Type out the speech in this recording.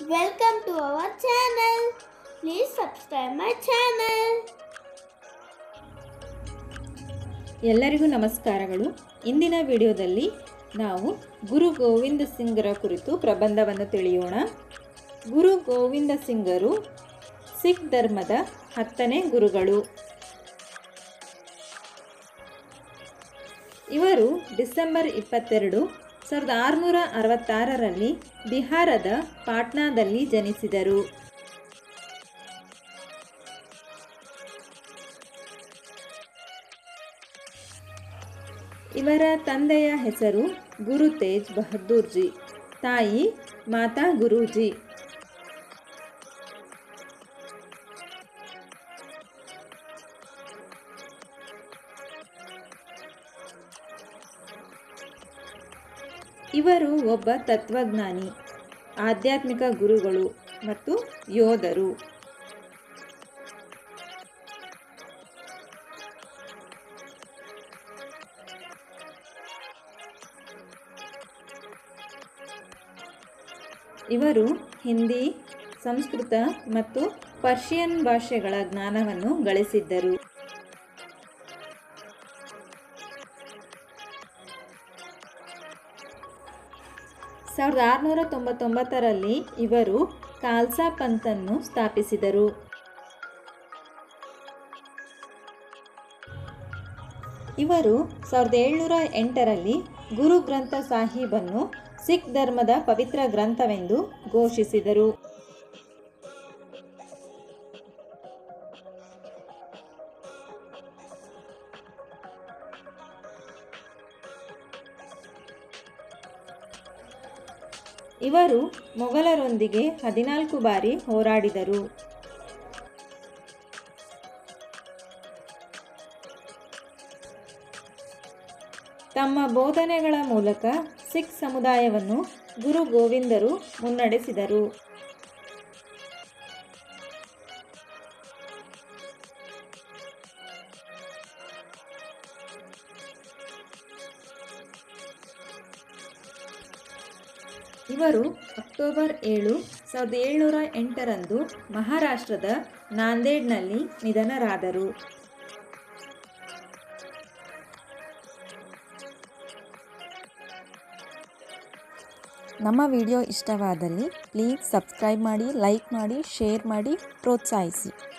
Welcome to our channel. Please subscribe my channel. ಎಲ್ಲರಿಗೂ ನಮಸ್ಕಾರಗಳು. ಇಂದಿನ ವಿಡಿಯೋದಲ್ಲಿ ನಾವು ಗುರು ಗೋವಿಂದ ಸಿಂಗರ ಕುರಿತು ಪ್ರಬಂಧವನ್ನು ತಿಳಿಯೋಣ. ಗುರು ಗೋವಿಂದ ಸಿಂಗರು ಸಿಖ್ ಧರ್ಮದ 10ನೇ ಗುರುಗಳು. ಇವರು ಡಿಸೆಂಬರ್ 22, 1666ರಲ್ಲಿ ಬಿಹಾರದ ಪಾಟ್ನಾದಲ್ಲಿ ಜನಿಸಿದರು. ಇವರ ತಂದೆಯ ಹೆಸರು ಗುರು ತೇಜ್ ಬಹದ್ದೂರ್ ಜಿ, ತಾಯಿ ಮಾತಾ ಗುರೂಜಿ. ಇವರು ಒಬ್ಬ ತತ್ವಜ್ಞಾನಿ, ಆಧ್ಯಾತ್ಮಿಕ ಗುರುಗಳು ಮತ್ತು ಯೋಧರು. ಇವರು ಹಿಂದಿ, ಸಂಸ್ಕೃತ ಮತ್ತು ಪರ್ಷಿಯನ್ ಭಾಷೆಗಳ ಜ್ಞಾನವನ್ನು ಗಳಿಸಿದ್ದರು. ಸಾವಿರದ 1699ರಲ್ಲಿ ಇವರು ಖಾಲ್ಸಾ ಪಂಥನ್ನು ಸ್ಥಾಪಿಸಿದರು. ಇವರು 1708ರಲ್ಲಿ ಗುರು ಗ್ರಂಥ ಸಾಹಿಬನ್ನು ಸಿಖ್ ಧರ್ಮದ ಪವಿತ್ರ ಗ್ರಂಥವೆಂದು ಘೋಷಿಸಿದರು. ಇವರು ಮೊಘಲರೊಂದಿಗೆ 14 ಬಾರಿ ಹೋರಾಡಿದರು. ತಮ್ಮ ಬೋಧನೆಗಳ ಮೂಲಕ ಸಿಖ್ ಸಮುದಾಯವನ್ನು ಗುರು ಗೋವಿಂದರು ಮುನ್ನಡೆಸಿದರು. ಇವರು ಅಕ್ಟೋಬರ್ 7, 1708ರಂದು ಮಹಾರಾಷ್ಟ್ರದ ನಾಂದೇಡ್ನಲ್ಲಿ ನಿಧನರಾದರು. ನಮ್ಮ ವಿಡಿಯೋ ಇಷ್ಟವಾದಲ್ಲಿ ಪ್ಲೀಸ್ ಸಬ್ಸ್ಕ್ರೈಬ್ ಮಾಡಿ, ಲೈಕ್ ಮಾಡಿ, ಶೇರ್ ಮಾಡಿ, ಪ್ರೋತ್ಸಾಹಿಸಿ.